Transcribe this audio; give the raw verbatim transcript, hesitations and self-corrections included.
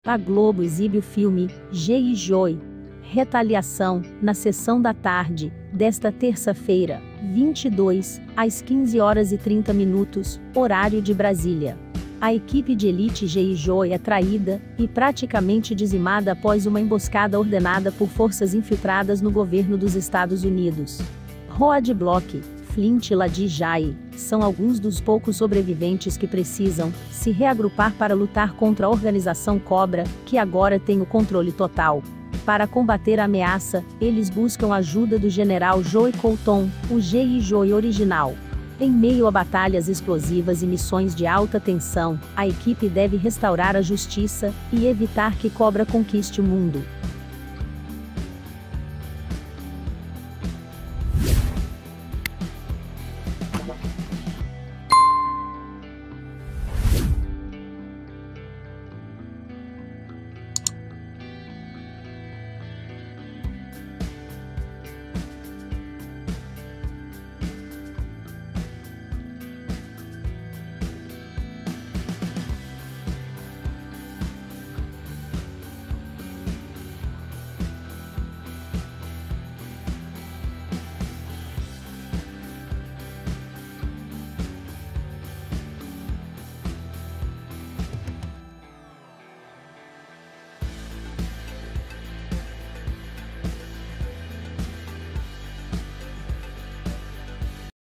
A Globo exibe o filme G I. Joe, Retaliação, na sessão da tarde, desta terça-feira, vinte e dois, às quinze horas e trinta minutos, horário de Brasília. A equipe de elite G I. Joe é traída e praticamente dizimada após uma emboscada ordenada por forças infiltradas no governo dos Estados Unidos. Roadblock, Flint e Ladi Jai são alguns dos poucos sobreviventes que precisam se reagrupar para lutar contra a organização Cobra, que agora tem o controle total. Para combater a ameaça, eles buscam a ajuda do general Joe Colton, o G I. Joe original. Em meio a batalhas explosivas e missões de alta tensão, a equipe deve restaurar a justiça e evitar que Cobra conquiste o mundo.